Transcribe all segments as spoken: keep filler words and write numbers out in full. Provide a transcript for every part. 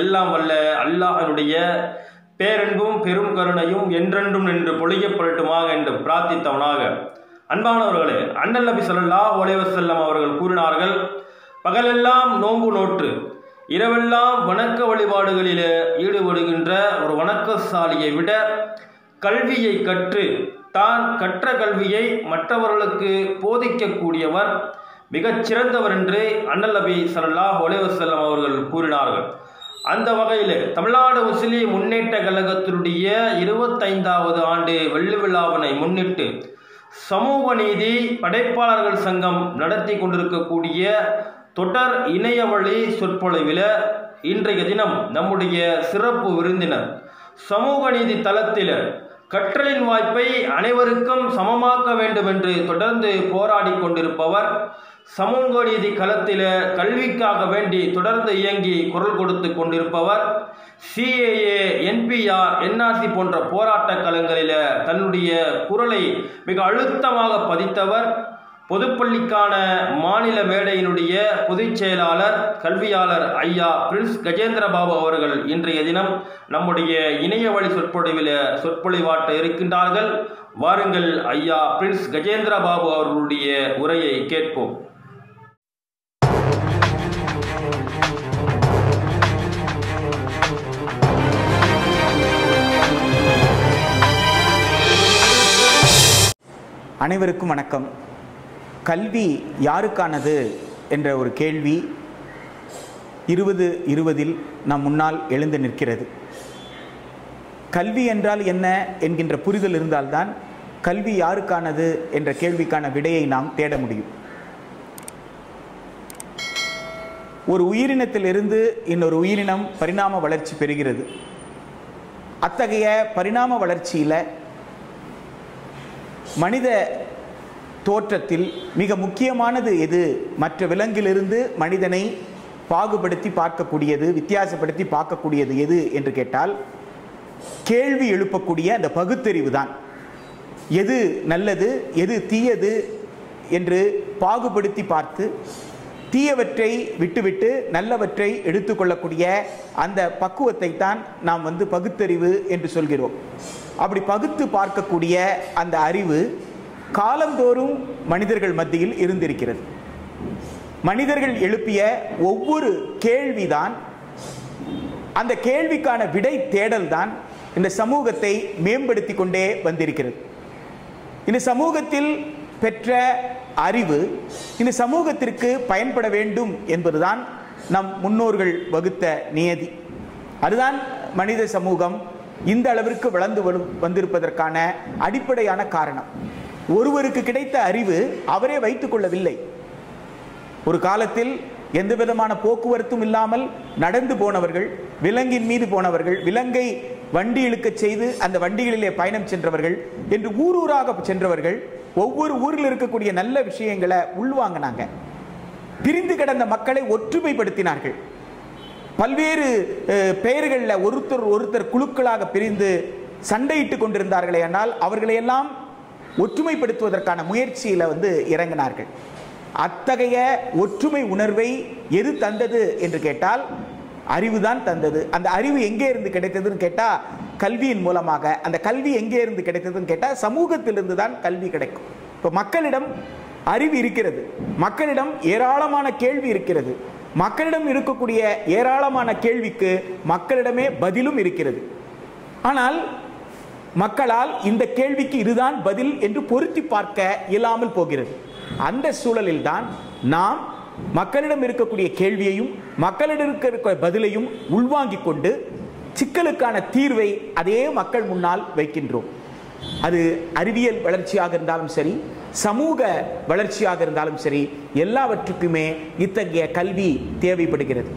எல்லாம் வல்ல அல்லாஹ்வுடைய பேரன்பும் பெரும் கருணையும் என்றென்றும் நின்று பொழியப்படட்டுமாக என்று பிரார்த்தித்தவனாக, அன்பானவர்களே, அண்ணல் நபி ஸல்லல்லாஹு அலைஹி வஸல்லம் அவர்கள் கூறினார்கள், பகலெல்லாம் நோன்பு நோற்று இரவெல்லாம் வணக்க வழிபாடுகளில் ஈடுபடுகின்ற ஒரு வணக்கசாலியை விட கல்வியை கற்று தான் கற்ற கல்வியை மற்றவர்களுக்கு போதிக்கக்கூடியவர் மிகச்சிறந்தவர் என்று அண்ணல் நபி ஸல்லல்லாஹு அலைஹி வஸல்லம் அவர்கள் கூறினார்கள். அந்த வகையில் தமிழ்நாடு முஸ்லிம் முன்னேற்ற கழகத்தினுடைய இருபத்தைந்தாவது ஆண்டு வெள்ளி விழாவினை முன்னிட்டு சமூக நீதி படைப்பாளர்கள் சங்கம் நடத்தி கொண்டிருக்கக்கூடிய தொடர் இணையவழி சொற்பொழிவில் இன்றைய தினம் நம்முடைய சிறப்பு விருந்தினர் சமூக நீதி தளத்தில் கற்றலின் வாய்ப்பை அனைவருக்கும் சமமாக்க வேண்டும் என்று தொடர்ந்து போராடி கொண்டிருப்பவர், சமூக நீதி களத்தில் கல்விக்காக வேண்டி தொடர்ந்து இயங்கி குரல் கொடுத்து கொண்டிருப்பவர், சிஏஏ, என்பிஆர், என்ஆர்சி போன்ற போராட்ட களங்களில் தன்னுடைய குரலை மிக அழுத்தமாக பதித்தவர், பொதுப்பள்ளிக்கான மாநில மேடையினுடைய பொதுச் செயலாளர் கல்வியாளர் ஐயா பிரின்ஸ் கஜேந்திர பாபு அவர்கள் இன்றைய தினம் நம்முடைய இணைய வழி சொற்பொழிவில் சொற்பொழிவாற்ற இருக்கின்றார்கள். வாருங்கள், ஐயா பிரின்ஸ் கஜேந்திர பாபு அவர்களுடைய உரையை கேட்போம். அனைவருக்கும் வணக்கம். கல்வி யாருக்கானது என்ற ஒரு கேள்வி இருபது இருபதில் நம் முன்னால் எழுந்து நிற்கிறது. கல்வி என்றால் என்ன என்கின்ற புரிதல் இருந்தால்தான் கல்வி யாருக்கானது என்ற கேள்விக்கான விடையை நாம் தேட முடியும். ஒரு உயிரினத்திலிருந்து இன்னொரு உயிரினம் பரிணாம வளர்ச்சி பெறுகிறது. அத்தகைய பரிணாம வளர்ச்சியில் மனித தோற்றத்தில் மிக முக்கியமானது எது, மற்ற விலங்கிலிருந்து மனிதனை பாகுபடுத்தி பார்க்கக்கூடியது, வித்தியாசப்படுத்தி பார்க்கக்கூடியது எது என்று கேட்டால் கேள்வி எழுப்பக்கூடிய அந்த பகுத்தறிவு தான். எது நல்லது எது தீயது என்று பாகுபடுத்தி பார்த்து தீயவற்றை விட்டுவிட்டு நல்லவற்றை எடுத்துக்கொள்ளக்கூடிய அந்த பக்குவத்தை தான் நாம் வந்து பகுத்தறிவு என்று சொல்கிறோம். அப்படி பகுத்து பார்க்கக்கூடிய அந்த அறிவு காலந்தோறும் மனிதர்கள் மத்தியில் இருந்திருக்கிறது. மனிதர்கள் எழுப்பிய ஒவ்வொரு கேள்விதான், அந்த கேள்விக்கான விடை தேடல் தான் இந்த சமூகத்தை மேம்படுத்தி கொண்டே வந்திருக்கிறது. இந்த சமூகத்தில் பெற்ற அறிவு இந்த சமூகத்திற்கு பயன்பட வேண்டும் என்பதுதான் நம் முன்னோர்கள் வகுத்த நியதி. அதுதான் மனித சமூகம் இந்த அளவிற்கு வளர்ந்து வந்திருப்பதற்கான அடிப்படையான காரணம். ஒருவருக்கு கிடைத்த அறிவு அவரே வைத்துக் கொள்ளவில்லை. ஒரு காலத்தில் எந்த விதமான போக்குவரத்தும் இல்லாமல் நடந்து போனவர்கள், விலங்கின் மீது போனவர்கள், விலங்கை வண்டி இழுக்க செய்து அந்த வண்டிகளிலே பயணம் சென்றவர்கள் என்று ஊர் ஊராக சென்றவர்கள் ஒவ்வொரு ஊரில் இருக்கக்கூடிய நல்ல விஷயங்களை உள்வாங்கினாங்க. பிரிந்து கிடந்த மக்களை ஒற்றுமைப்படுத்தினார்கள். பல்வேறு பெயர்களில் ஒருத்தர் ஒருத்தர் குழுக்களாக பிரிந்து சண்டையிட்டு கொண்டிருந்தார்களே, ஆனால் அவர்களையெல்லாம் ஒற்றுமைப்படுத்துவதற்கான முயற்சியில் வந்து இறங்கினார்கள். அத்தகைய ஒற்றுமை உணர்வை எது தந்தது என்று கேட்டால் அறிவுதான் தந்தது. அந்த அறிவு எங்கே இருந்து கிடைத்ததுன்னு கேட்டால் கல்வியின் மூலமாக. அந்த கல்வி எங்கே இருந்து கிடைத்ததுன்னு கேட்டால் சமூகத்திலிருந்து தான் கல்வி கிடைக்கும். இப்போ மக்களிடம் அறிவு இருக்கிறது, மக்களிடம் ஏராளமான கேள்வி இருக்கிறது, மக்களிடம் இருக்கக்கூடிய ஏராளமான கேள்விக்கு மக்களிடமே பதிலும் இருக்கிறது. ஆனால் மக்களால் இந்த கேள்விக்கு இதுதான் பதில் என்று பொருத்தி பார்க்க இயலாமல் போகிறது. அந்த சூழலில் தான் நாம் மக்களிடம் இருக்கக்கூடிய கேள்வியையும் மக்களிடம் இருக்கிற பதிலையும் உள்வாங்கிக் கொண்டு சிக்கலுக்கான தீர்வை அதே மக்கள் முன்னால் வைக்கின்றோம். அது அறிவியல் வளர்ச்சியாக இருந்தாலும் சரி, சமூக வளர்ச்சியாக இருந்தாலும் சரி, எல்லாவற்றுக்குமே இத்தகைய கல்வி தேவைப்படுகிறது.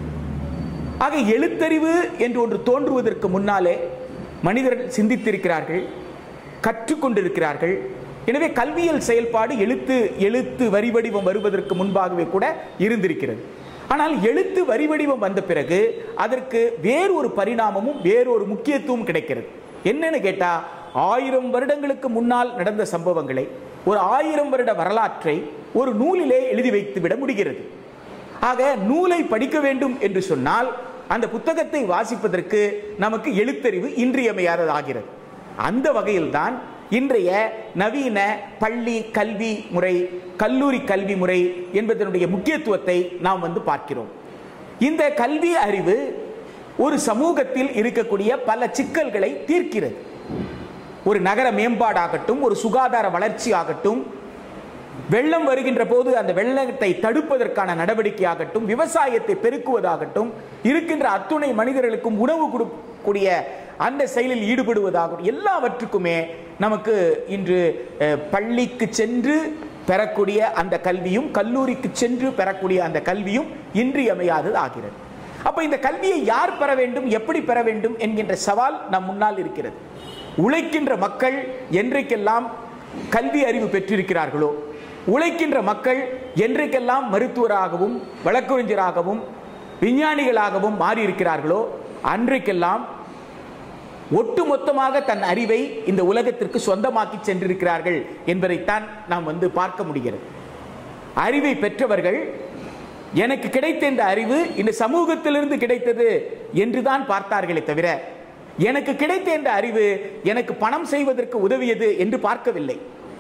ஆக எழுத்தறிவு என்று ஒன்று தோன்றுவதற்கு முன்னாலே மனிதர்கள் சிந்தித்திருக்கிறார்கள், கற்றுக்கொண்டிருக்கிறார்கள். எனவே கல்வியல் செயல்பாடு எழுத்து எழுத்து வரி வடிவம் வருவதற்கு முன்பாகவே கூட இருந்திருக்கிறது. ஆனால் எழுத்து வரி வடிவம் வந்த பிறகு அதற்கு வேறொரு பரிணாமமும் வேறொரு முக்கியத்துவம் கிடைக்கிறது. என்னன்னு கேட்டா, ஆயிரம் வருடங்களுக்கு முன்னால் நடந்த சம்பவங்களை, ஒரு ஆயிரம் வருட வரலாற்றை ஒரு நூலிலே எழுதி வைத்து விட முடிகிறது. ஆக நூலை படிக்க வேண்டும் என்று சொன்னால் அந்த புத்தகத்தை வாசிப்பதற்கு நமக்கு எழுத்தறிவு இன்றியமையாததாகிறது. அந்த வகையில்தான் இன்றைய நவீன பள்ளி கல்வி முறை, கல்லூரி கல்வி முறை என்பதனுடைய முக்கியத்துவத்தை நாம் வந்து பார்க்கிறோம். இந்த கல்வி அறிவு ஒரு சமூகத்தில் இருக்கக்கூடிய பல சிக்கல்களை தீர்க்கிறது. ஒரு நகர மேம்பாடாகட்டும், ஒரு சுகாதார வளர்ச்சி ஆகட்டும், வெள்ளம் வருகின்ற போது அந்த வெள்ளத்தை தடுப்பதற்கான நடவடிக்கையாகட்டும், விவசாயத்தை பெருக்குவதாகட்டும், இருக்கின்ற அத்துணை மனிதர்களுக்கும் உணவு கொடுக்கக்கூடிய அந்த செயலில் ஈடுபடுவதாகட்டும், எல்லாவற்றுக்குமே நமக்கு இன்று பள்ளிக்கு சென்று பெறக்கூடிய அந்த கல்வியும், கல்லூரிக்கு சென்று பெறக்கூடிய அந்த கல்வியும் இன்றியமையாதது ஆகிறது. அப்ப இந்த கல்வியை யார் பெற வேண்டும், எப்படி பெற வேண்டும் என்கின்ற சவால் நம் முன்னால் இருக்கிறது. உழைக்கின்ற மக்கள் என்றைக்கெல்லாம் கல்வி அறிவு பெற்றிருக்கிறார்களோ, உழைக்கின்ற மக்கள் என்றைக்கெல்லாம் மருத்துவராகவும் வழக்கறிஞராகவும் விஞ்ஞானிகளாகவும் மாறியிருக்கிறார்களோ, அன்றைக்கெல்லாம் ஒட்டுமொத்தமாக தன் அறிவை இந்த உலகத்திற்கு சொந்தமாக்கி சென்றிருக்கிறார்கள் என்பதைத்தான் நாம் வந்து பார்க்க முடிகிறது. அறிவை பெற்றவர்கள் எனக்கு கிடைத்த இந்த அறிவு இந்த சமூகத்திலிருந்து கிடைத்தது என்றுதான் பார்த்தார்களே தவிர, எனக்கு கிடைத்த இந்த அறிவு எனக்கு பணம் செய்வதற்கு உதவியது என்று பார்க்கவில்லை.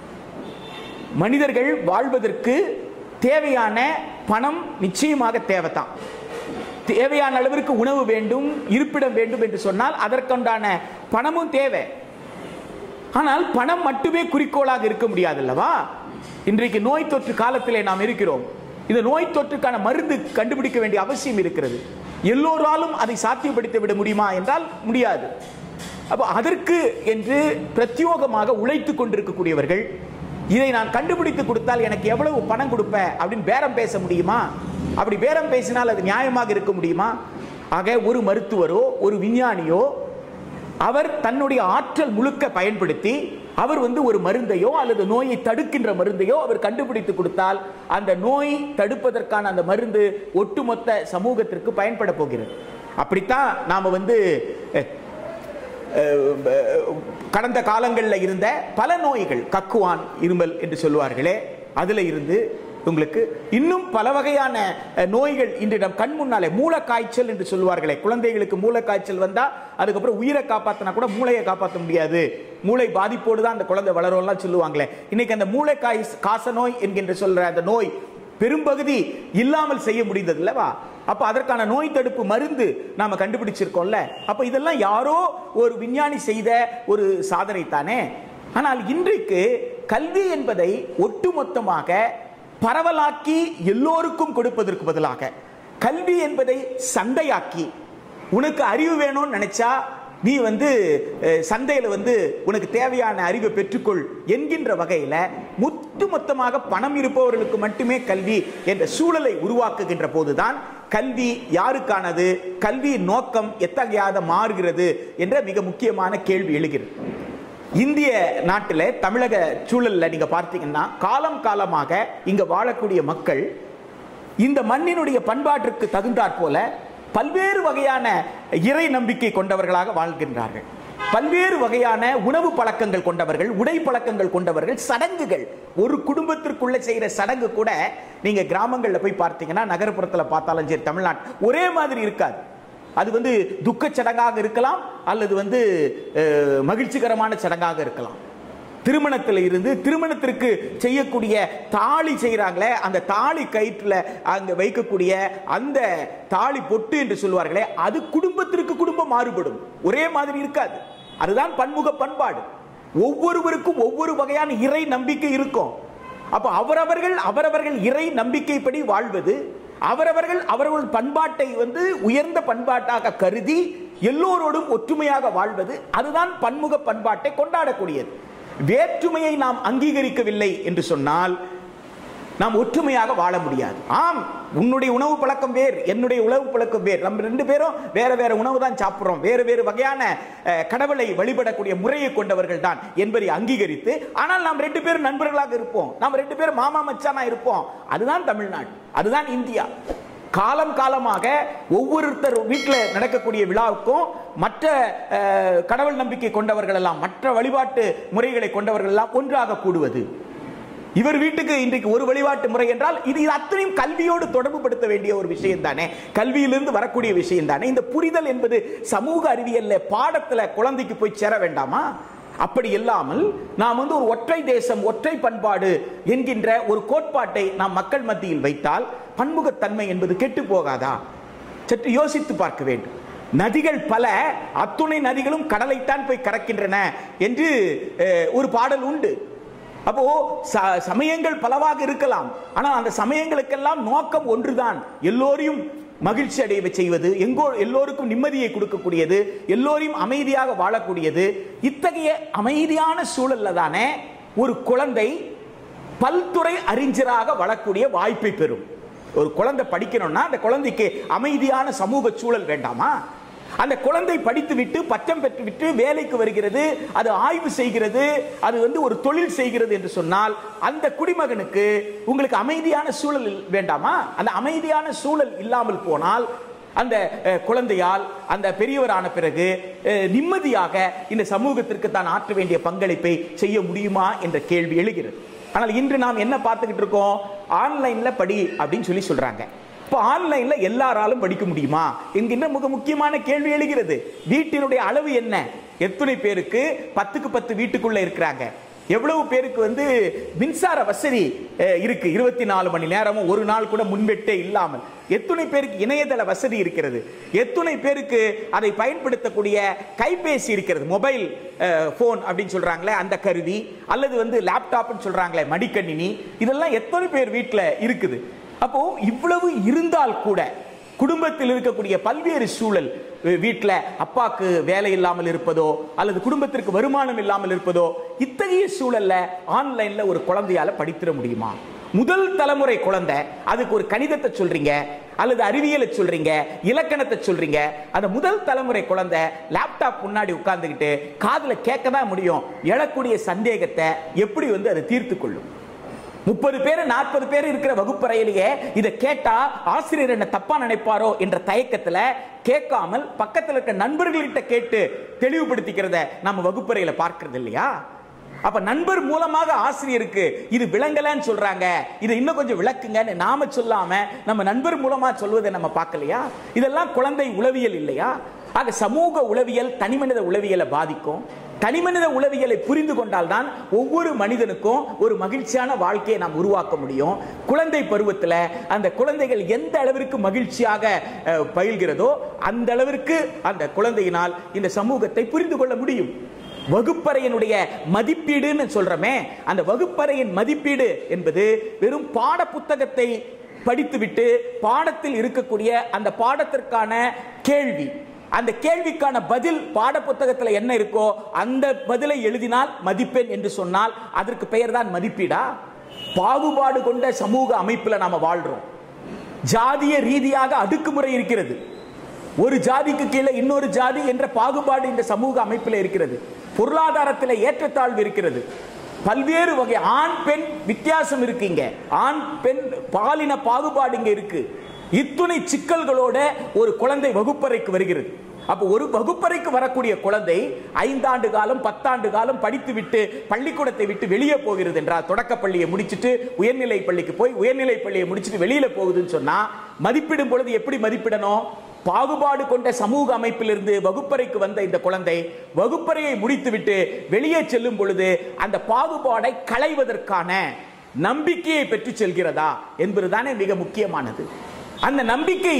மனிதர்கள் வாழ்வதற்கு தேவையான பணம் நிச்சயமாக தேவைதான். தேவையான அளவிற்கு உணவு வேண்டும், இருப்பிடம் வேண்டும் என்று சொன்னால் அதற்குண்டான பணமும் தேவை. ஆனால் பணம் மட்டுமே குறிக்கோளாக இருக்க முடியாது அல்லவா? இன்றைக்கு நோய் தொற்று காலத்திலே நாம் இருக்கிறோம். இந்த நோய் தொற்றுக்கான மருந்து கண்டுபிடிக்க வேண்டிய அவசியம் இருக்கிறது. எல்லோராலும் அதை சாத்தியப்படுத்தி விட முடியுமா என்றால் முடியாது. அப்போ அதற்கு என்று பிரத்யோகமாக உழைத்துக் கொண்டிருக்கக்கூடியவர்கள், இதை நான் கண்டுபிடித்து கொடுத்தால் எனக்கு எவ்வளவு பணம் கொடுப்ப அப்படின்னு பேரம் பேச முடியுமா? அப்படி பேரம் பேசினால் அது நியாயமாக இருக்க முடியுமா? ஆக ஒரு மருத்துவரோ ஒரு விஞ்ஞானியோ அவர் தன்னுடைய ஆற்றல் முழுக்க பயன்படுத்தி அவர் வந்து ஒரு மருந்தையோ அல்லது நோயை தடுக்கின்ற மருந்தையோ அவர் கண்டுபிடித்து கொடுத்தால் அந்த நோய் தடுப்பதற்கான அந்த மருந்து ஒட்டுமொத்த சமூகத்திற்கு பயன்பட போகிறது. அப்படித்தான் நாம வந்து கடந்த காலங்களில் இருந்த பல நோய்கள், கக்குவான் இருமல் என்று சொல்லுவார்களே, அதுல இருந்து உங்களுக்கு இன்னும் பல வகையான நோய்கள் இன்று நம் கண் முன்னாலே, மூளைக்காய்ச்சல் என்று சொல்லுவார்களே, குழந்தைகளுக்கு மூளைக்காய்ச்சல் வந்தா அதுக்கப்புறம் உயிரை காப்பாற்றினா கூட மூளையை காப்பாற்ற முடியாது, மூளை பாதிப்போடு தான் அந்த குழந்தை வளரும்லாம் சொல்லுவாங்களே. இன்னைக்கு அந்த மூளைக்காய் காச நோய் என்கின்ற சொல்ற அந்த நோய் பெரும்பகுதி இல்லாமல் செய்ய முடிந்தது இல்லவா? அப்ப அதற்கான நோய் தடுப்பு மருந்து நாம கண்டுபிடிச்சிருக்கோம்ல. அப்ப இதெல்லாம் யாரோ ஒரு விஞ்ஞானி செய்த ஒரு சாதனை தானே. ஆனால் இன்றைக்கு கல்வி என்பதை ஒட்டுமொத்தமாக பரவலாக்கி எல்லோருக்கும் கொடுப்பதற்கு பதிலாக கல்வி என்பதை சந்தையாக்கி, உனக்கு அறிவு வேணும்னு நினைச்சா நீ வந்து சந்தையில் வந்து உனக்கு தேவையான அறிவை பெற்றுக்கொள் என்கின்ற வகையில் ஒட்டுமொத்தமாக பணம் இருப்பவர்களுக்கு மட்டுமே கல்வி என்ற சூழலை உருவாக்குகின்ற போதுதான் கல்வி யாருக்கானது, கல்வியின் நோக்கம் எத்தகையாக மாறுகிறது என்ற மிக முக்கியமான கேள்வி எழுகிறது. இந்திய நாட்டில் தமிழக சூழலில் நீங்க பார்த்தீங்கன்னா காலம் காலமாக இங்க வாழக்கூடிய மக்கள் இந்த மண்ணினுடைய பண்பாட்டிற்கு தகுந்தாற் போல பல்வேறு வகையான இறை நம்பிக்கை கொண்டவர்களாக வாழ்கின்றார்கள். பல்வேறு வகையான உணவு பழக்கங்கள் கொண்டவர்கள், உடை பழக்கங்கள் கொண்டவர்கள், சடங்குகள், ஒரு குடும்பத்திற்குள்ள செய்கிற சடங்கு கூட நீங்க கிராமங்களில் போய் பார்த்தீங்கன்னா, நகர்ப்புறத்தில் பார்த்தாலும் சரி, தமிழ்நாட்டு ஒரே மாதிரி இருக்காது. அது வந்து துக்க சடங்காக இருக்கலாம் அல்லது வந்து மகிழ்ச்சிகரமான சடங்காக இருக்கலாம். திருமணத்தில் இருந்து திருமணத்திற்கு செய்யக்கூடிய தாலி செய்கிறாங்களே, அந்த தாலி கயிற்றுல அங்க வைக்கக்கூடிய அந்த தாலி பொட்டு என்று சொல்வார்களே, அது குடும்பத்திற்கு குடும்பம் மாறுபடும், ஒரே மாதிரி இருக்காது. அதுதான் பன்முக பண்பாடு. ஒவ்வொருவருக்கும் ஒவ்வொரு வகையான இறை நம்பிக்கை இருக்கும். அப்ப அவரவர்கள் அவரவர்கள் இறை நம்பிக்கைப்படி வாழ்வது, அவரவர்கள் அவர்கள் பண்பாட்டை வந்து உயர்ந்த பண்பாட்டாக கருதி எல்லோரோடும் ஒற்றுமையாக வாழ்வது, அதுதான் பன்முக பண்பாட்டை கொண்டாடக்கூடியது. வேற்றுமையை நாம் அங்கீகரிக்கவில்லை என்று சொன்னால் நாம் ஒற்றுமையாக வாழ முடியாது. ஆம், உன்னுடைய உணவு பழக்கம் வேறு, என்னுடைய உணவு பழக்கம் வேறு, நம்ம ரெண்டு பேரும் வேற வேற உணவு தான் சாப்பிடுறோம், வேறு வேறு வகையான கடவுளை வழிபடக்கூடிய முறையை கொண்டவர்கள் தான் என்பதை அங்கீகரித்து, ஆனால் நாம் ரெண்டு பேரும் நண்பர்களாக இருப்போம், நாம் ரெண்டு பேரும் மாமா மச்சானா இருப்போம். அதுதான் தமிழ்நாடு, அதுதான் இந்தியா. காலம் காலமாக ஒவ்வொருத்தர் வீட்டில் நடக்கக்கூடிய விழாவுக்கும் மற்ற கடவுள் நம்பிக்கை கொண்டவர்கள் எல்லாம், மற்ற வழிபாட்டு முறைகளை கொண்டவர்கள் எல்லாம் ஒன்றாக கூடுவது. இவர் வீட்டுக்கு இன்றைக்கு ஒரு வழிபாட்டு முறை என்றால் இது அத்தனையும் கல்வியோடு தொடர்பு படுத்த வேண்டிய ஒரு விஷயம் தானே, கல்வியிலிருந்து வரக்கூடிய விஷயம் தானே. இந்த புரிதல் என்பது சமூக அறிவியல்ல பாடத்துல குழந்தைக்கு போய் சேர வேண்டாமா? அப்படி இல்லாமல் நாம் வந்து ஒரு ஒற்றை தேசம் ஒற்றை பண்பாடு என்கின்ற ஒரு கோட்பாட்டை நாம் மக்கள் மத்தியில் வைத்தால் பன்முகத்தன்மை என்பது கெட்டு போகாதா? சற்று யோசித்து பார்க்க வேண்டும். நதிகள் பல, அத்துணை நதிகளும் கடலைத்தான் போய் கறக்கின்றன என்று ஒரு பாடல் உண்டு. அப்போ சமயங்கள் பலவாக இருக்கலாம், ஆனால் அந்த சமயங்களுக்கெல்லாம் நோக்கம் ஒன்றுதான், எல்லோரையும் மகிழ்ச்சி அடைய செய்வது, எங்கோ எல்லோருக்கும் நிம்மதியை கொடுக்கக்கூடியது, எல்லோரையும் அமைதியாக வாழக்கூடியது. இத்தகைய அமைதியான சூழல்ல தானே ஒரு குழந்தை பல்துறை அறிஞராக வளரக்கூடிய வாய்ப்பை பெறும். ஒரு குழந்தை படிக்கணும்னா அந்த குழந்தைக்கு அமைதியான சமூக சூழல் வேண்டாமா? அந்த குழந்தை படித்து விட்டு பட்டம் பெற்று விட்டு வேலைக்கு வருகிறது, அது ஆய்வு செய்கிறது, அது வந்து ஒரு தொழில் செய்கிறது என்று சொன்னால் அந்த குடிமகனுக்கு உங்களுக்கு அமைதியான சூழல் வேண்டாமா? அந்த அமைதியான சூழல் இல்லாமல் போனால் அந்த குழந்தையால் அந்த பெரியவரான பிறகு நிம்மதியாக இந்த சமூகத்திற்கு தான் ஆற்ற வேண்டிய பங்களிப்பை செய்ய முடியுமா என்ற கேள்வி எழுகிறது. ஆனால் இன்று நாம் என்ன பார்த்துக்கிட்டு இருக்கோம்? ஆன்லைன்ல படி அப்படின்னு சொல்லி சொல்றாங்க. இப்போ ஆன்லைன்ல எல்லாராலும் படிக்க முடியுமா என்கின்ற மிக முக்கியமான கேள்வி எழுகிறது. வீட்டினுடைய அளவு என்ன? எத்தனை பேருக்கு பத்துக்கு பத்து வீட்டுக்குள்ள இருக்கிறாங்க? எவ்வளவு பேருக்கு வந்து மின்சார வசதி இருக்கு? இருபத்தி நாலு மணி நேரமும் ஒரு நாள் கூட முன்வெட்டே இல்லாமல் எத்தனை பேருக்கு இணையதள வசதி இருக்கிறது? எத்தனை பேருக்கு அதை பயன்படுத்தக்கூடிய கைபேசி இருக்கிறது? மொபைல் போன் அப்படின்னு சொல்றாங்களே அந்த கருவி, அல்லது வந்து லேப்டாப்னு சொல்றாங்களே மடிக்கணினி, இதெல்லாம் எத்தனை பேர் வீட்டில் இருக்குது? அப்போ இவ்வளவு இருந்தால் கூட குடும்பத்தில் இருக்கக்கூடிய பல்வேறு சூழல், வீட்டில் அப்பாக்கு வேலை இல்லாமல் இருப்பதோ அல்லது குடும்பத்திற்கு வருமானம் இல்லாமல் இருப்பதோ, இத்தகைய சூழல்ல ஆன்லைன்ல ஒரு குழந்தையால படித்திட முடியுமா? முதல் தலைமுறை குழந்தை, அதுக்கு ஒரு கணிதத்தை சொல்றீங்க அல்லது அறிவியலை சொல்றீங்க, இலக்கணத்தை சொல்றீங்க, அந்த முதல் தலைமுறை குழந்தை லேப்டாப் முன்னாடி உட்கார்ந்துக்கிட்டு காதுல கேட்க தான் முடியும். எழக்கூடிய சந்தேகத்தை எப்படி வந்து அதை தீர்த்து கொள்ளும்? முப்பது பேர் நாற்பது பேர் இருக்கிற வகுப்பறையிலேயே இதை கேட்டா ஆசிரியர் என்ன தப்பா நினைப்பாரோ என்ற தயக்கத்துல கேட்காமல் பக்கத்தில் இருக்க நண்பர்கள்கிட்ட கேட்டு தெளிவுபடுத்திக்கிறத நம்ம வகுப்பறையில பார்க்கிறது இல்லையா? அப்ப நண்பர் மூலமாக ஆசிரியருக்கு இது விளங்கலன்னு சொல்றாங்க, இது இன்னும் கொஞ்சம் விளக்குங்கன்னு நாம சொல்லாம நம்ம நண்பர் மூலமா சொல்வதை நம்ம பார்க்கலையா? இதெல்லாம் குழந்தை உளவியல் இல்லையா? ஆக சமூக உளவியல் தனிமனித உளவியலை பாதிக்கும். தனிமனித உளவியலை புரிந்து கொண்டால் தான் ஒவ்வொரு மனிதனுக்கும் ஒரு மகிழ்ச்சியான வாழ்க்கையை நாம் உருவாக்க முடியும். குழந்தை பருவத்தில் அந்த குழந்தைகள் எந்த அளவிற்கு மகிழ்ச்சியாக பயில்கிறதோ அந்த அளவிற்கு அந்த குழந்தையினால் இந்த சமூகத்தை புரிந்து கொள்ள முடியும். வகுப்பறையினுடைய மதிப்பீடுன்னு சொல்றமே, அந்த வகுப்பறையின் மதிப்பீடு என்பது வெறும் பாட புத்தகத்தை படித்துவிட்டு பாடத்தில் இருக்கக்கூடிய அந்த பாடத்திற்கான கேள்வி, அந்த கேள்விக்கான பதில் பாட புத்தகத்தில் என்ன இருக்கோ அந்த பதிலை எழுதினால் மதிப்பெண் என்று சொன்னால் அதற்கு பெயர் தான் மதிப்பீடா? பாகுபாடு கொண்ட சமூக அமைப்பில் நாம வாழ்றோம். ஜாதிய ரீதியாக அடுக்குமுறை இருக்கிறது. ஒரு ஜாதிக்கு கீழே இன்னொரு ஜாதி என்ற பாகுபாடு இந்த சமூக அமைப்பில் இருக்கிறது. பொருளாதாரத்தில் ஏற்றத்தாழ்வு இருக்கிறது. பல்வேறு வகை ஆண் பெண் வித்தியாசம் இருக்குங்க. ஆண் பெண் பாலின பாகுபாடு இங்க இருக்கு. இத்துணை சிக்கல்களோட ஒரு குழந்தை வகுப்பறைக்கு வருகிறது. அப்போ ஒரு வகுப்பறைக்கு வரக்கூடிய குழந்தை ஐந்தாண்டு காலம் பத்தாண்டு காலம் படித்து விட்டு பள்ளிக்கூடத்தை விட்டு வெளியே போகிறது என்றால், தொடக்க பள்ளியை முடிச்சுட்டு உயர்நிலை பள்ளிக்கு போய் உயர்நிலை பள்ளியை முடிச்சுட்டு வெளியில போகுதுன்னு சொன்னா மதிப்பிடும் பொழுது எப்படி மதிப்பிடணும்? பாகுபாடு கொண்ட சமூக அமைப்பிலிருந்து வகுப்பறைக்கு வந்த இந்த குழந்தை வகுப்பறையை முடித்துவிட்டு வெளியே செல்லும் பொழுது அந்த பாகுபாடை களைவதற்கான நம்பிக்கையை பெற்று செல்கிறதா என்பதுதானே மிக முக்கியமானது. அந்த நம்பிக்கை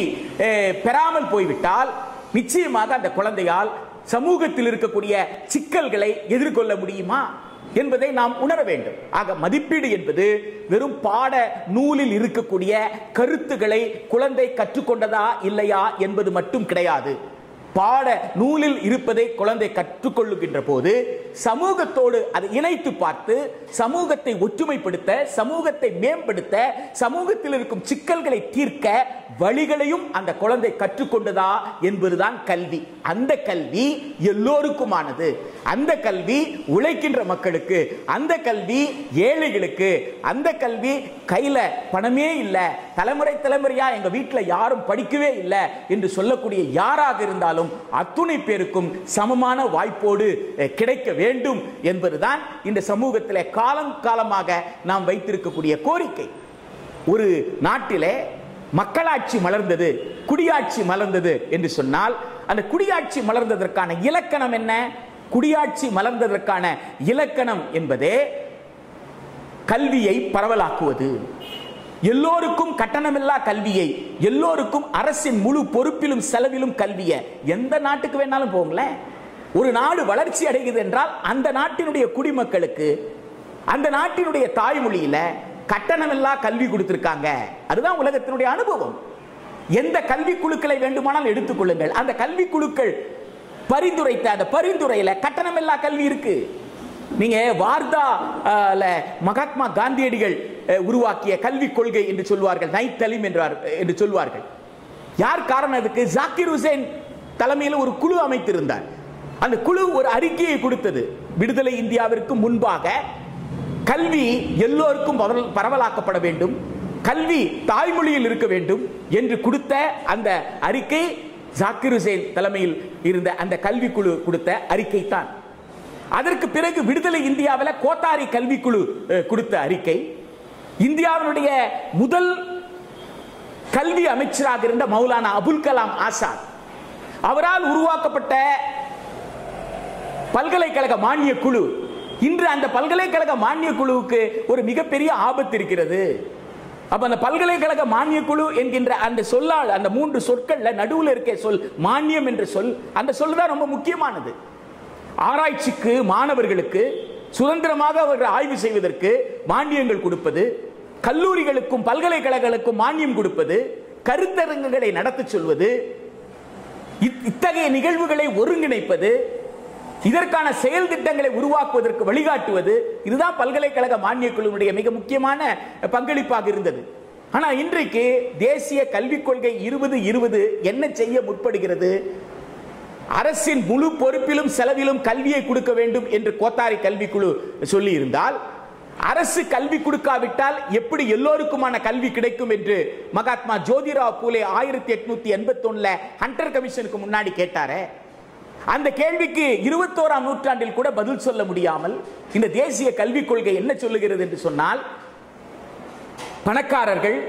பெறாமல் போய்விட்டால் நிச்சயமாக அந்த குழந்தையால் சமூகத்தில் இருக்கக்கூடிய சிக்கல்களை எதிர்கொள்ள முடியுமா என்பதை நாம் உணர வேண்டும். ஆக மதிப்பீடு என்பது வெறும் பாட நூலில் இருக்கக்கூடிய கருத்துக்களை குழந்தை கற்றுக்கொண்டதா இல்லையா என்பது மட்டும் கிடையாது. பாட நூலில் இருப்பதை குழந்தை கற்றுக்கொள்ளுகின்ற போது சமூகத்தோடு அதை இணைத்து பார்த்து சமூகத்தை ஒற்றுமைப்படுத்த, சமூகத்தை மேம்படுத்த, சமூகத்தில் இருக்கும் சிக்கல்களை தீர்க்க வழிகளையும் அந்த குழந்தை கற்றுக்கொண்டதா என்பதுதான் கல்வி. அந்த கல்வி எல்லோருக்குமானது. அந்த கல்வி உழைக்கின்ற மக்களுக்கு, அந்த கல்வி ஏழைகளுக்கு, அந்த கல்வி கையில பணமே இல்லை, தலைமுறை தலைமுறையா எங்க வீட்டில் யாரும் படிக்கவே இல்லை என்று சொல்லக்கூடிய யாராக இருந்தாலும் இருந்தாலும் அத்துணை பேருக்கும் சமமான வாய்ப்போடு கிடைக்க வேண்டும் என்பதுதான் இந்த சமூகத்திலே காலம் காலமாக நாம் வைத்திருக்கக்கூடிய கோரிக்கை. ஒரு நாட்டிலே மக்களாட்சி மலர்ந்தது, குடியாட்சி மலர்ந்தது என்று சொன்னால் அந்த குடியாட்சி மலர்ந்ததற்கான இலக்கணம் என்ன? குடியாட்சி மலர்ந்ததற்கான இலக்கணம் என்பதே கல்வியை பரவலாக்குவது, எல்லோருக்கும் கட்டணமில்லா கல்வியை, எல்லோருக்கும் அரசின் முழு பொறுப்பிலும் செலவிலும் கல்வியை. எந்த நாட்டுக்கு வேணாலும் போங்களேன், ஒரு நாடு வளர்ச்சி அடைகிறது என்றால் அந்த நாட்டினுடைய குடிமக்களுக்கு அந்த நாட்டினுடைய தாய்மொழியில கட்டணமில்லா கல்வி கொடுத்திருக்காங்க. அதுதான் உலகத்தினுடைய அனுபவம். எந்த கல்வி குழுக்களை வேண்டுமானால் எடுத்துக்கொள்ளுங்கள், அந்த கல்வி குழுக்கள் பரிந்துரைத்த அந்த பரிந்துரையில கட்டணமில்லா கல்வி இருக்கு. நீங்க வார்தா மகாத்மா காந்தியடிகள் உருவாக்கிய கல்விக் கொள்கை என்று சொல்வார்கள், நைட் தலீம் என்று சொல்வார்கள். யார் காரணம் அதுக்கு? ஜாக்கிர் ஹுசேன் தலைமையில் ஒரு குழு அமைத்திருந்தார். அந்த குழு ஒரு அறிக்கையை கொடுத்தது. விடுதலை இந்தியாவிற்கு முன்பாக கல்வி எல்லோருக்கும் பரவலாக்கப்பட வேண்டும், கல்வி தாய்மொழியில் இருக்க வேண்டும் என்று கொடுத்த அந்த அறிக்கை ஜாக்கிர் ஹுசேன் தலைமையில் இருந்த அந்த கல்வி குழு கொடுத்த அறிக்கை தான். அதற்கு பிறகு விடுதலை இந்தியாவில் கோத்தாரி கல்விக்குழு கொடுத்த அறிக்கை. இந்தியாவினுடைய முதல் கல்வி அமைச்சராக இருந்த மௌலானா அபுல் கலாம் ஆசாத் அவரால் உருவாக்கப்பட்ட பல்கலைக்கழக மானிய குழு. இன்று அந்த பல்கலைக்கழக மானிய குழுவுக்கு ஒரு மிகப்பெரிய ஆபத்து இருக்கிறது. அப்ப அந்த பல்கலைக்கழக மானிய குழு என்கின்ற அந்த சொல்லால், அந்த மூன்று சொற்கள்ல நடுவில் இருக்க சொல் மானியம் என்ற சொல், அந்த சொல் தான் ரொம்ப முக்கியமானது. ஆராய்ச்சிக்கு மாணவர்களுக்கு சுதந்திரமாக அவர்கள் ஆய்வு செய்வதற்கு மானியங்கள் கொடுப்பது, கல்லூரிகளுக்கும் பல்கலைக்கழகங்களுக்கும் மானியம் கொடுப்பது, கருத்தரங்குகளை நடத்த சொல்வது, இத்தகைய நிகழ்வுகளை ஒருங்கிணைப்பது, இதற்கான செயல் திட்டங்களை உருவாக்குவதற்கு வழிகாட்டுவது, இதுதான் பல்கலைக்கழக மானிய குழுவுடைய மிக முக்கியமான பங்களிப்பாக இருந்தது. ஆனா இன்றைக்கு தேசிய கல்விக் கொள்கை இருபது இருபது என்ன செய்ய முற்படுகிறது? அரசின் முழு பொறுப்பிலும் செலவிலும் கல்வியை கொடுக்க வேண்டும் என்று கோத்தாரி கல்விக்குழு சொல்லி இருந்தால், அரசு கல்வி கொடுக்காவிட்டால் எப்படி எல்லோருக்குமான கல்வி கிடைக்கும் என்று மகாத்மா ஜோதிராவ் பூலே ஆயிரத்தி எட்நூத்தி எண்பத்தி ஒண்ணுல ஹண்டர் கமிஷனுக்கு முன்னாடி கேட்டாரே, அந்த கேள்விக்கு இருபத்தோராம் நூற்றாண்டில் கூட பதில் சொல்ல முடியாமல் இந்த தேசிய கல்விக் கொள்கை என்ன சொல்லுகிறது என்று சொன்னால், பணக்காரர்கள்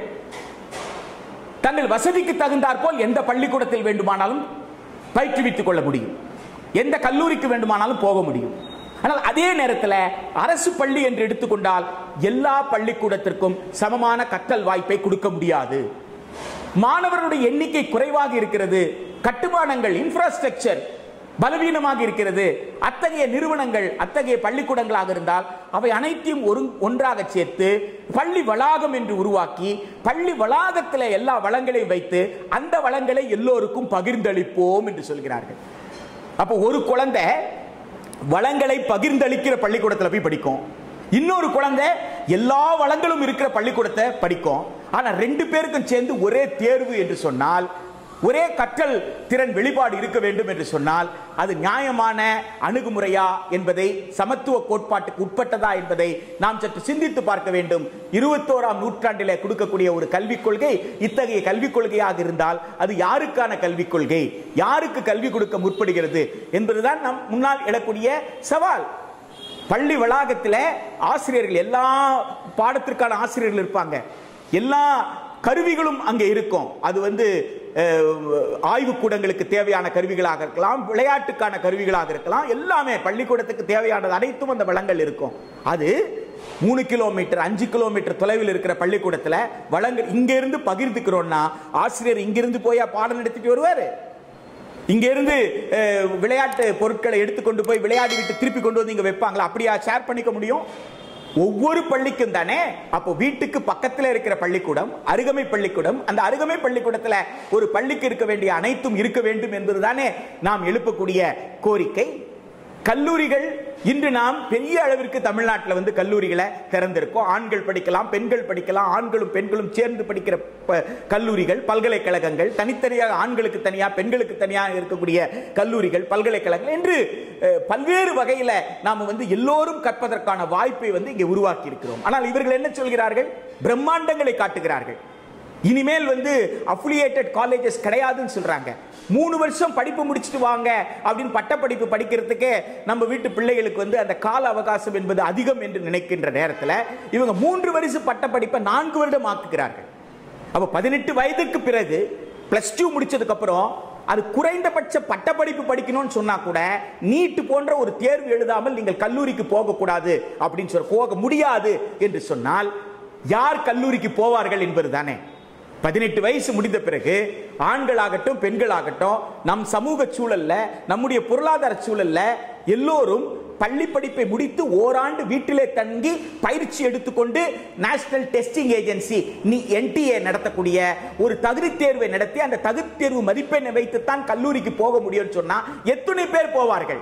தங்கள் வசதிக்கு தகுந்தாற் போல் எந்த பள்ளிக்கூடத்தில் வேண்டுமானாலும் பயிற்றுவித்துக் கொள்ள முடியும், எந்த கல்லூரிக்கு வேண்டுமானாலும் போக முடியும். ஆனால் அதே நேரத்தில் அரசு பள்ளி என்று எடுத்துக்கொண்டால் எல்லா பள்ளிக்கூடத்திற்கும் சமமான கற்றல் வாய்ப்பை கொடுக்க முடியாது. மாணவர்களுடைய எண்ணிக்கை குறைவாக இருக்கிறது, கட்டுமானங்கள் இன்ஃப்ராஸ்ட்ரக்சர் பலவீனமாக இருக்கிறது. அத்தகைய நிறுவனங்கள், அத்தகைய பள்ளிக்கூடங்களாக இருந்தால் அவை அனைத்தையும் ஒரு ஒன்றாக சேர்த்து பள்ளி வளாகம் என்று உருவாக்கி, பள்ளி வளாகத்தில் எல்லா வளங்களையும் வைத்து அந்த வளங்களை எல்லோருக்கும் பகிர்ந்தளிப்போம் என்று சொல்கிறார்கள். அப்போ ஒரு குழந்தை வளங்களை பகிர்ந்தளிக்கிற பள்ளிக்கூடத்தில் போய் படிக்கும், இன்னொரு குழந்தை எல்லா வளங்களும் இருக்கிற பள்ளிக்கூடத்தை படிக்கும். ஆனா ரெண்டு பேருக்கும் சேர்ந்து ஒரே தேர்வு என்று சொன்னால், ஒரே கற்றல் திறன் வெளிப்பாடு இருக்க வேண்டும் என்று சொன்னால், அது நியாயமான அணுகுமுறையா என்பதை, சமத்துவ கோட்பாட்டுக்கு உட்பட்டதா என்பதை நாம் சற்று சிந்தித்து பார்க்க வேண்டும். இருபத்தோராம் நூற்றாண்டிலே கொடுக்கக்கூடிய ஒரு கல்விக் கொள்கை இத்தகைய கல்விக் கொள்கையாக இருந்தால் அது யாருக்கான கல்விக் கொள்கை, யாருக்கு கல்வி கொடுக்க முற்படுகிறது என்பதுதான் நம் முன்னால் எழக்கூடிய சவால். பள்ளி வளாகத்தில் ஆசிரியர்கள், எல்லா பாடத்திற்கான ஆசிரியர்கள் இருப்பாங்க, எல்லா கருவிகளும் அங்கே இருக்கும். அது வந்து ஆய்வுக்கூடங்களுக்கு தேவையான கருவிகளாக இருக்கலாம், விளையாட்டுக்கான கருவிகளாக இருக்கலாம், எல்லாமே பள்ளிக்கூடத்துக்கு தேவையானது அனைத்தும் அந்த வளங்கள் இருக்கும். அது மூணு கிலோமீட்டர் அஞ்சு கிலோமீட்டர் தொலைவில் இருக்கிற பள்ளிக்கூடத்தில் வளங்கள் இங்க இருந்து பகிர்ந்துக்கிறோம்னா, ஆசிரியர் இங்கிருந்து போய் பாடம் நடத்திட்டு வருவாரு, இங்க இருந்து விளையாட்டு பொருட்களை எடுத்துக்கொண்டு போய் விளையாடி விட்டு திருப்பி கொண்டு வந்து இங்க வைப்பாங்களா? அப்படியா ஷேர் பண்ணிக்க முடியும்? ஒவ்வொரு பள்ளிக்கும் தானே. அப்போ வீட்டுக்கு பக்கத்தில் இருக்கிற பள்ளிக்கூடம், அருகமை பள்ளிக்கூடம், அந்த அருகமை பள்ளிக்கூடத்தில் ஒரு பள்ளிக்கு இருக்க வேண்டிய அனைத்தும் இருக்க வேண்டும் என்பதுதானே நாம் எழுப்பக்கூடிய கோரிக்கை. கல்லூரிகள் இன்று நாம் பெரிய அளவிற்கு தமிழ்நாட்டில் வந்து கல்லூரிகளை திறந்திருக்கோம். ஆண்கள் படிக்கலாம், பெண்கள் படிக்கலாம், ஆண்களும் பெண்களும் சேர்ந்து படிக்கிற கல்லூரிகள், பல்கலைக்கழகங்கள், தனித்தனியாக ஆண்களுக்கு தனியாக பெண்களுக்கு தனியாக இருக்கக்கூடிய கல்லூரிகள், பல்கலைக்கழகங்கள் என்று பல்வேறு வகையில் நாம் வந்து எல்லோரும் கற்பதற்கான வாய்ப்பை வந்து இங்கே உருவாக்கி இருக்கிறோம். ஆனால் இவர்கள் என்ன சொல்கிறார்கள்? பிரம்மாண்டங்களை காட்டுகிறார்கள். இனிமேல் வந்து அஃபிலியேட்டட் காலேஜஸ் கிடையாதுன்னு சொல்றாங்க. மூணு வருஷம் படிப்பு முடிச்சுட்டு வாங்க அப்படின்னு பட்டப்படிப்பு படிக்கிறதுக்கு நம்ம வீட்டு பிள்ளைகளுக்கு வந்து அந்த கால அவகாசம் என்பது அதிகம் என்று நினைக்கின்ற நேரத்தில் இவங்க மூன்று வருஷம் பட்டப்படிப்பை நான்கு வருடம் ஆக்குகிறார்கள். அப்போ பதினெட்டு வயதுக்கு பிறகு பிளஸ் டூ முடிச்சதுக்கு அப்புறம் அது குறைந்தபட்ச பட்டப்படிப்பு படிக்கணும்னு சொன்னா கூட நீட் போன்ற ஒரு தேர்வு எழுதாமல் நீங்கள் கல்லூரிக்கு போகக்கூடாது அப்படின்னு சொல்ல போக முடியாது என்று சொன்னால் யார் கல்லூரிக்கு போவார்கள் என்பது தானே. பதினெட்டு வயசு முடிந்த பிறகு ஆண்களாகட்டும் பெண்களாகட்டும் நம் சமூக சூழல்ல நம்முடைய பொருளாதார சூழல்ல எல்லோரும் பள்ளி படிப்பை முடித்து ஓராண்டு வீட்டிலே தங்கி பயிற்சி எடுத்துக்கொண்டு நேஷனல் டெஸ்டிங் ஏஜென்சி நீ என்டிஏ நடத்தக்கூடிய ஒரு தகுதி தேர்வை நடத்தி அந்த தகுதி தேர்வு மதிப்பெண்ணை வைத்துத்தான் கல்லூரிக்கு போக முடியும்னு சொன்னா எத்தனை பேர் போவார்கள்?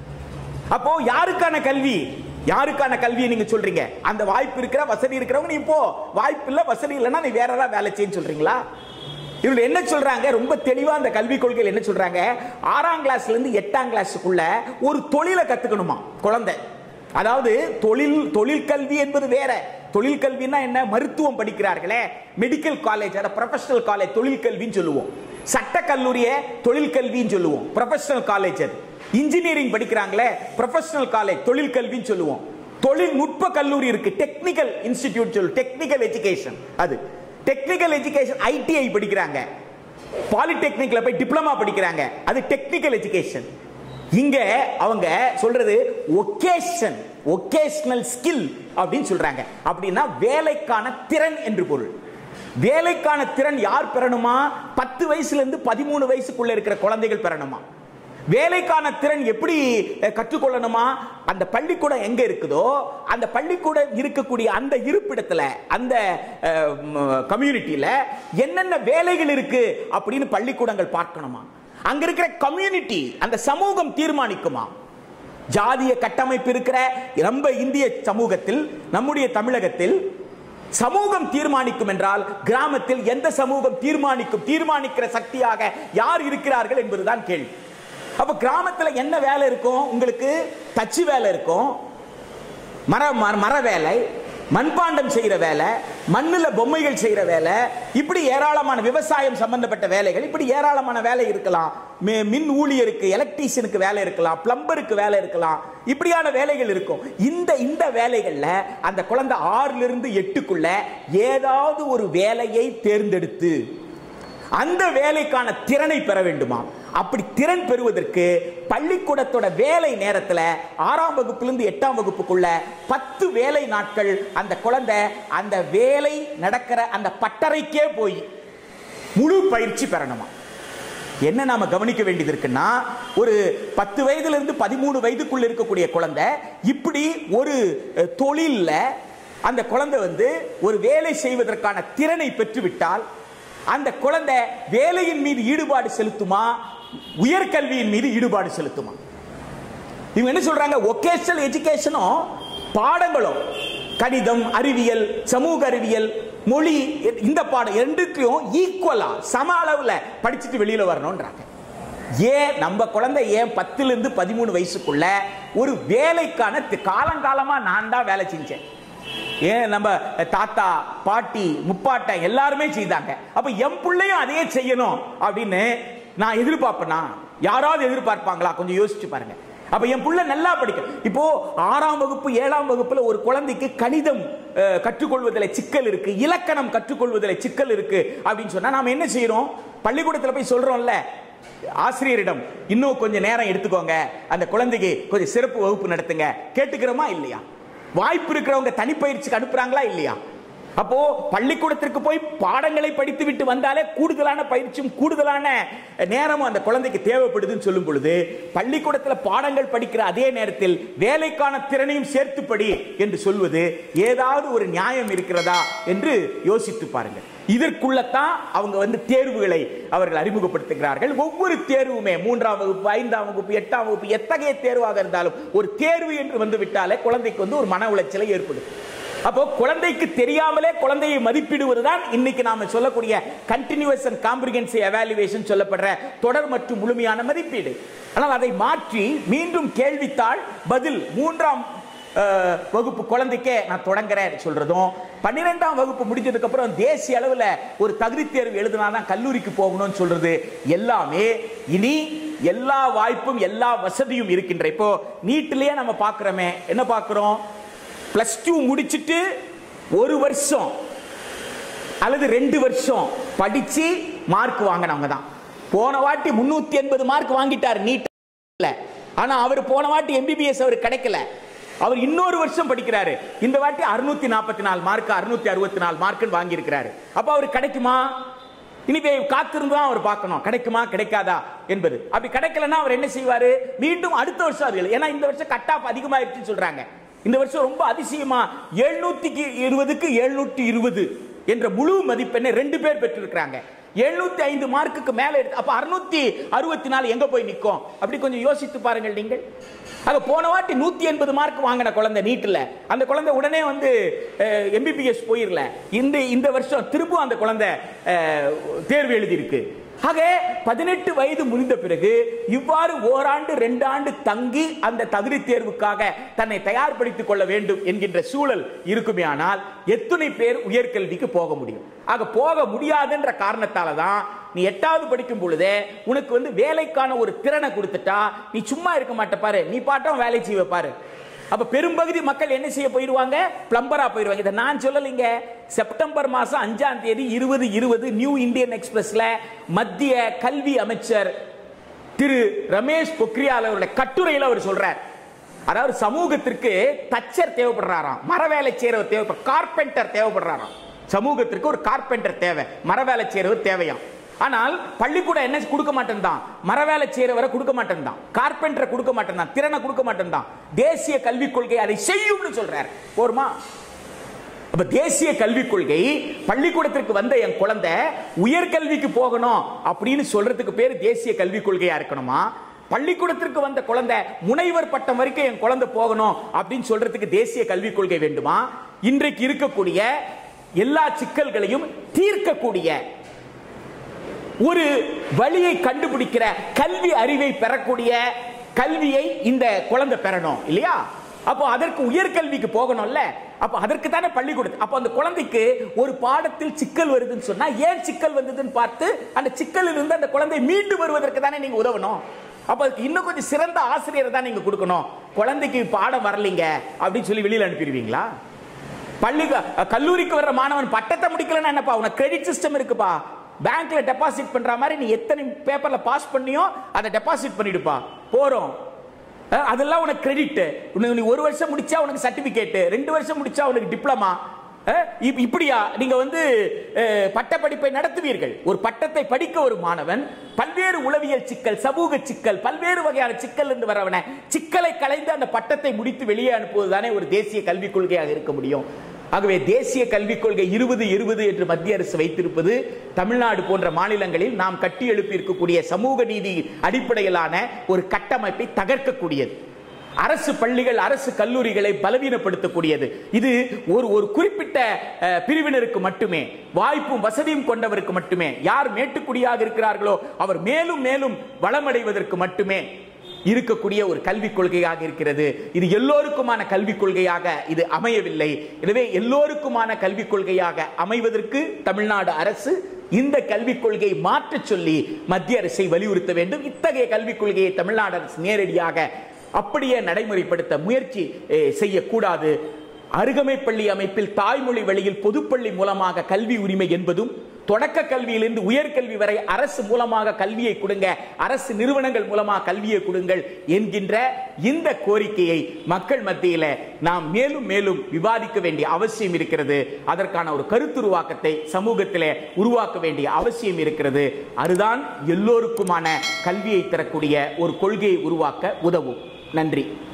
அப்போ யாருக்கான கல்வி? யாருக்கான கல்வியை நீங்க சொல்றீங்க? அந்த வாய்ப்பு இருக்கிற வசதி இருக்கிறவங்க நீ போ, வாய்ப்பு இல்ல வசதி இல்லைன்னா நீ வேற ஏதாவது வேலை செய்ய சொல்றீங்களா? இவங்க என்ன சொல்றாங்க? ரொம்ப தெளிவா அந்த கல்வி கொள்கையில் என்ன சொல்றாங்க? ஆறாம் கிளாஸ்ல இருந்து எட்டாம் கிளாஸுக்குள்ள ஒரு தொழிலை கத்துக்கணுமா குழந்தை. அதாவது தொழில் தொழில் கல்வி என்பது வேற. தொழில் கல்வின்னா என்ன? மருத்துவம் படிக்கிறார்களே மெடிக்கல் காலேஜ், அத ப்ரொஃபஷனல் காலேஜ் தொழில் கல்வின்னு சொல்லுவோம். சட்ட கல்லூரியை தொழில் கல்வின்னு சொல்லுவோம், ப்ரொஃபஷனல் காலேஜ். அது இன்ஜினியரிங் படிக்கிறாங்களே ப்ரொஃபஷனல் காலேஜ் தொழில் கல்வின்னு சொல்லுவோம். தொழில்நுட்ப கல்லூரி இருக்கு, டெக்னிக்கல் இன்ஸ்டிடியூட் சொல்லுவோம், டெக்னிக்கல் எஜுகேஷன். அது டெக்னிக்கல் எஜுகேஷன். ஐடிஐ படிக்கிறாங்க, பாலிடெக்னிக்ல போய் டிப்ளமா படிக்கிறாங்க, அது டெக்னிக்கல் எஜுகேஷன். இங்க அவங்க சொல்றது ஒகேஷன், ஒகேஷனல் ஸ்கில் அப்படின்னு சொல்றாங்க. அப்படின்னா வேலைக்கான திறன் என்று பொருள். வேலைக்கான திறன் யார் பெறணுமா? பத்து வயசுல இருந்து பதிமூணு வயசுக்குள்ள இருக்கிற குழந்தைகள் பெறணுமா? வேலைக்கான திறன் எப்படி கற்றுக்கொள்ளணுமா? அந்த பள்ளிக்கூடம் எங்க இருக்குதோ அந்த பள்ளிக்கூடம் இருக்கக்கூடிய அந்த இருப்பிடத்துல அந்த கம்யூனிட்டியில என்னென்ன வேலைகள் இருக்கு அப்படின்னு பள்ளிக்கூடங்கள் பார்க்கணுமா? அங்க இருக்கிற கம்யூனிட்டி, அந்த சமூகம் தீர்மானிக்குமா? ஜாதிய கட்டமைப்பு இருக்கிற நம்ம இந்திய சமூகத்தில், நம்முடைய தமிழகத்தில் சமூகம் தீர்மானிக்கும் என்றால் கிராமத்தில் எந்த சமூகம் தீர்மானிக்கும்? தீர்மானிக்கிற சக்தியாக யார் இருக்கிறார்கள் என்பதுதான் கேள்வி. அப்ப கிராமத்துல என்ன வேலை இருக்கும்? உங்களுக்கு தச்சு வேலை இருக்கும், மர மர வேலை, மண்பாண்டம் செய்யற வேலை, மண்ணுல பொம்மைகள் செய்யற வேலை, இப்படி ஏராளமான விவசாயம் சம்பந்தப்பட்ட வேலைகள், இப்படி ஏராளமான வேலை இருக்கலாம். மின் ஊழியருக்கு, எலக்ட்ரீஷியனுக்கு வேலை இருக்கலாம், பிளம்பருக்கு வேலை இருக்கலாம், இப்படியான வேலைகள் இருக்கும். இந்த இந்த வேலைகள்ல அந்த குழந்தை ஆறுல இருந்து எட்டுக்குள்ள ஏதாவது ஒரு வேலையை தேர்ந்தெடுத்து அந்த வேலைக்கான திறனை பெற வேண்டுமா? அப்படி திறன் பெறுவதற்கு பள்ளிக்கூடத்தோட வேலை நேரத்தில் ஆறாம் வகுப்பிலிருந்து எட்டாம் வகுப்புக்குள்ள பத்து வேலை நாட்கள் அந்த குழந்தை அந்த வேலை நடக்கிற அந்த பட்டறைக்கே போய் முழு பயிற்சி பெறணுமா? என்ன நாம கவனிக்க வேண்டியது இருக்குன்னா, ஒரு பத்து வயதுல இருந்து பதிமூணு வயதுக்குள்ள இருக்கக்கூடிய குழந்தை இப்படி ஒரு தொழில்ல அந்த குழந்தை வந்து ஒரு வேலை செய்வதற்கான திறனை பெற்றுவிட்டால் அந்த குழந்தை வேலையின் மீது ஈடுபாடு செலுத்துமா, உயர்கல்வியின் மீது ஈடுபாடு செலுத்துமா? இவங்க என்ன சொல்றாங்க? வொகேஷனல் எஜுகேஷனும் பாடங்களும் கணிதம், அறிவியல், சமூக அறிவியல், மொழி, இந்த பாடம் ரெண்டுக்கும் ஈக்குவலா சம அளவுல படிச்சுட்டு வெளியில வரணும்ன்றாங்க. ஏன் நம்ம குழந்தை ஏன் பத்துல இருந்து பதிமூணு வயசுக்குள்ள ஒரு வேலைக்கான காலங்காலமா நான் தான் வேலை செஞ்சேன், ஏன் நம்ம தாத்தா பாட்டி முப்பாட்டை எல்லாருமே செய்தாங்க, அப்ப என் பிள்ளையும் அதையே செய்யணும் அப்படின்னு நான் எதிர்பார்ப்பேனா? யாராவது எதிர்பார்ப்பாங்களா? கொஞ்சம் யோசிச்சு பாருங்க. அப்ப என் பிள்ளை நல்லா படிக்க, இப்போ ஆறாம் வகுப்பு ஏழாம் வகுப்புல ஒரு குழந்தைக்கு கணிதம் கற்றுக்கொள்வதில் சிக்கல் இருக்கு, இலக்கணம் கற்றுக்கொள்வதில் சிக்கல் இருக்கு அப்படின்னு சொன்னா நாம என்ன செய்யறோம்? பள்ளிக்கூடத்துல போய் சொல்றோம்ல, ஆசிரியரிடம் இன்னும் கொஞ்சம் நேரம் எடுத்துக்கோங்க, அந்த குழந்தைக்கு கொஞ்சம் சிறப்பு வகுப்பு நடத்துங்க, கேட்டுக்கிறோமா இல்லையா? வாய்ப்பு இருக்கிறவங்க தனிப்பயிற்சிக்கு அனுப்புறாங்களா இல்லையா? அப்போ பள்ளிக்கூடத்திற்கு போய் பாடங்களை படித்து விட்டு வந்தாலே கூடுதலான பயிற்சியும் கூடுதலான நேரமும் அந்த குழந்தைக்கு தேவைப்படுதுன்னு சொல்லும் பொழுது பள்ளிக்கூடத்தில் பாடங்கள் படிக்கிற அதே நேரத்தில் வேலைக்கான திறனையும் சேர்த்து படி என்று சொல்வது ஏதாவது ஒரு நியாயம் இருக்கிறதா என்று யோசித்து பாருங்கள். இதற்குள்ளதான் அவங்க வந்து தேர்வுகளை அவர்கள் அறிமுகப்படுத்துகிறார்கள். ஒவ்வொரு தேர்வுமே மூன்றாம் வகுப்பு, ஐந்தாம் வகுப்பு, எட்டாம் வகுப்பு, எத்தகைய தேர்வாக இருந்தாலும் ஒரு தேர்வு என்று வந்து விட்டாலே குழந்தைக்கு வந்து ஒரு மன உளைச்சலை ஏற்படும். அப்போ குழந்தைக்கு தெரியாமலே குழந்தையை மதிப்பிடுவதுதான் இன்னைக்கு நாம சொல்லக்கூடிய கண்டினியூஸ் அண்ட் காம்ப்ரிஹென்சிவ் எவாலுவேஷன் சொல்லப்படுற தொடர் மற்றும் முழுமையான மதிப்பீடு. ஆனால் அதை மாற்றி மீண்டும் கேள்வித்தாள் பதில் மூன்றாம் வகுப்பு குழந்தைக்கே நான் தொடங்குறேன் சொல்றதும், பன்னிரெண்டாம் வகுப்பு முடிஞ்சதுக்கு அப்புறம் தேசிய அளவில் ஒரு தகுதி தேர்வு எழுதினாதான் கல்லூரிக்கு போகணும்னு சொல்றது எல்லாமே இனி எல்லா வாய்ப்பும் எல்லா வசதியும் இருக்கின்ற. இப்போ நீட்டிலேயே நம்ம பார்க்கிறோமே, என்ன பார்க்கிறோம்? பிளஸ் டூ முடிச்சுட்டு ஒரு வருஷம் அல்லது ரெண்டு வருஷம் படிச்சு மார்க் வாங்கினவங்க தான். போன வாட்டி முன்னூத்தி எண்பது மார்க் வாங்கிட்டார் நீட்ல. ஆனா அவர் போன வாட்டி எம்பிபிஎஸ் அவர் கிடைக்கல, அவர் இன்னொரு வருஷம் படிக்கிறாரு. இந்த வாட்டி அறுநூத்தி நாற்பத்தி நாலு மார்க் அறுநூத்தி அறுபத்தி நாலு மார்க் வாங்கி இருக்கிறாரு. அப்ப அவர் கிடைக்குமா? இனி காத்திருந்தா அவர் பார்க்கணும் கிடைக்குமா கிடைக்காதா என்பது. அப்படி கிடைக்கலன்னா அவர் என்ன செய்வாரு? மீண்டும் அடுத்த வருஷம் அது, ஏன்னா இந்த வருஷம் கட் ஆஃப் அதிகமாயிருச்சுன்னு சொல்றாங்க. இந்த வருஷம் ரொம்ப அதிசயமா எழுநூத்தி இருபதுக்கு எழுநூத்தி இருபது என்ற முழு மதிப்பெண்ணை ரெண்டு பேர் பெற்றிருக்கிறாங்க. எழுநூத்தி ஐந்து மார்க்குக்கு மேல எடுத்து அப்ப அறுநூத்தி அறுபத்தி நாலு எங்க போய் நிற்கும்? அப்படி கொஞ்சம் யோசித்து பாருங்கள் நீங்கள். அங்க போன வாட்டி நூத்தி எண்பது மார்க் வாங்கின குழந்தை நீட்ல, அந்த குழந்தை உடனே வந்து எம்பிபிஎஸ் போயிரல. இந்த இந்த வருஷம் திரும்ப அந்த குழந்தை தேர்வு எழுதி இருக்கு. ஆக பதினெட்டு வயது முடிந்த பிறகு இவ்வாறு ஓராண்டு ரெண்டு ஆண்டு தங்கி அந்த தகுதி தேர்வுக்காக தன்னை தயார்படுத்திக் கொள்ள வேண்டும் என்கின்ற சூழல் இருக்குமே, ஆனால் எத்தனை பேர் உயர்கல்விக்கு போக முடியும்? ஆக போக முடியாதுன்ற காரணத்தால தான் நீ எட்டாவது படிக்கும் பொழுதே உனக்கு வந்து வேலைக்கான ஒரு திறனை கொடுத்துட்டா நீ சும்மா இருக்க மாட்ட பாரு, நீ பாட்டம் வேலை செய்வ பாரு. அப்ப பெரும்பகுதி மக்கள் என்ன செய்ய போயிருவாங்க? பிளம்பரா போயிருவாங்க. இதை நான் சொல்லலைங்க. செப்டம்பர் மாசம் அஞ்சாம் தேதி இருபது இருபது நியூ இந்தியன் எக்ஸ்பிரஸ்ல மத்திய கல்வி அமைச்சர் திரு ரமேஷ் பொக்ரியால் அவருடைய கட்டுரையில் அவர் சொல்றார், அதாவது சமூகத்திற்கு தச்சர் தேவைப்படுறாராம், மரவேலை செய்யறவர் தேவைப்பட, கார்பெண்டர் தேவைப்படுறாராம். சமூகத்திற்கு ஒரு கார்பெண்டர் தேவை, மரவேலை செய்யறவர் தேவையாம். ஆனால் பள்ளிக்கூடம் என்ன கொடுக்க மாட்டேன் தான், மரவேலை செய்யறவரை கொடுக்க மாட்டேன் தான், கார்பெண்டரை கொடுக்க மாட்டேன் தான், திறனை கொடுக்க மாட்டேன் தான். தேசிய கல்விக் கொள்கை அதை செய்யும்னு சொல்றார். போருமா? அப்ப தேசிய கல்விக் கொள்கை பள்ளிக்கூடத்திற்கு வந்த என் குழந்தை உயர்கல்விக்கு போகணும் அப்படின்னு சொல்றதுக்கு பேர் தேசிய கல்விக் கொள்கையா இருக்கணுமா? பள்ளிக்கூடத்திற்கு வந்த குழந்தை முனைவர் பட்டம் வரைக்கும் என் குழந்தை போகணும் அப்படின்னு சொல்றதுக்கு தேசிய கல்விக் கொள்கை வேண்டுமா? இன்றைக்கு இருக்கக்கூடிய எல்லா சிக்கல்களையும் தீர்க்கக்கூடிய ஒரு வழியை கண்டுபிடிக்கிற கல்வி அறிவை பெறக்கூடிய கல்வியை இந்த குழந்தை பெறணும் இல்லையா? அப்போ அதற்கு உயர்கல்விக்கு போகணும்ல. அப்ப அதற்கு தானே பள்ளிக்கூடம். அப்ப அந்த குழந்தைக்கு ஒரு பாடத்தில் சிக்கல் வருதுன்னு சொன்னா ஏன் சிக்கல் வந்ததுன்னு பார்த்து அந்த சிக்கலில் இருந்து அந்த குழந்தை மீண்டு வருவதற்கு தானே நீங்க உதவணும். அப்ப அதுக்கு இன்னும் கொஞ்சம் சிறந்த ஆசிரியரை தான் நீங்க கொடுக்கணும். குழந்தைக்கு பாடம் வரலீங்க அப்படின்னு சொல்லி வெளியில அனுப்பிடுவீங்களா? பள்ளி கல்லூரிக்கு வர்ற மாணவன் பட்டத்தை முடிக்கலன்னா என்னப்பா, உனக்கு கிரெடிட் சிஸ்டம் இருக்குப்பா, பேங்க்ல டெபாசிட் பண்ற மாதிரி நீ எத்தனை பேப்பர்ல பாஸ் பண்ணியோ அதை டெபாசிட் பண்ணிடுப்பா போறோம். அதெல்லாம் உனக்கு கிரெடிட். நீ ஒரு வருஷம் முடிச்சா உனக்கு சர்டிபிகேட், ரெண்டு வருஷம் முடிச்சா உனக்கு டிப்ளமா. இப்படியா நீங்க வந்து பட்டப்படிப்பை நடத்துவீர்கள்? ஒரு பட்டத்தை படிக்க ஒரு மாணவன் பல்வேறு உளவியல் சிக்கல், சமூக சிக்கல், பல்வேறு வகையான சிக்கல் இருந்து வரவன சிக்கலை களைந்து அந்த பட்டத்தை முடித்து வெளியே அனுப்புவதுதானே ஒரு தேசிய கல்விக் கொள்கையாக இருக்க முடியும். ஆகவே தேசிய கல்விக் கொள்கை இருபது இருபது என்று மத்திய அரசு வைத்திருப்பது தமிழ்நாடு போன்ற மாநிலங்களில் நாம் கட்டி எழுப்பி இருக்கக்கூடிய சமூக நீதி அடிப்படையிலான ஒரு கட்டமைப்பை தகர்க்கக்கூடியது. அரசு பள்ளிகள், அரசு கல்லூரிகளை பலவீனப்படுத்தக்கூடியது. இது ஒரு ஒரு குறிப்பிட்ட பிரிவினருக்கு மட்டுமே, வாய்ப்பும் வசதியும் கொண்டவருக்கு மட்டுமே, யார் மேட்டுக்குடியாக இருக்கிறார்களோ அவர் மேலும் மேலும் வளமடைவதற்கு மட்டுமே இருக்கக்கூடிய ஒரு கல்விக் கொள்கையாக இருக்கிறது. இது எல்லோருக்குமான கல்விக் கொள்கையாக இது அமையவில்லை. எனவே எல்லோருக்குமான கல்விக் கொள்கையாக அமைவதற்கு தமிழ்நாடு அரசு இந்த கல்விக் கொள்கையை மாற்ற சொல்லி மத்திய அரசை வலியுறுத்த வேண்டும். இத்தகைய கல்விக் கொள்கையை தமிழ்நாடு அரசு நேரடியாக அப்படியே நடைமுறைப்படுத்த முயற்சி செய்யக்கூடாது. அருகமை பள்ளி அமைப்பில் தாய்மொழி வழியில் பொதுப்பள்ளி மூலமாக கல்வி உரிமை என்பதும், தொடக்க கல்வியிலிருந்து உயர்கல்வி வரை அரசு மூலமாக கல்வியை கொடுங்க, அரசு நிறுவனங்கள் மூலமாக கல்வியை கொடுங்கள் என்கின்ற இந்த கோரிக்கையை மக்கள் மத்தியில் நாம் மேலும் மேலும் விவாதிக்க வேண்டிய அவசியம் இருக்கிறது. அதற்கான ஒரு கருத்துருவாக்கத்தை சமூகத்தில் உருவாக்க வேண்டிய அவசியம் இருக்கிறது. அதுதான் எல்லோருக்குமான கல்வியை தரக்கூடிய ஒரு கொள்கையை உருவாக்க உதவும். நன்றி.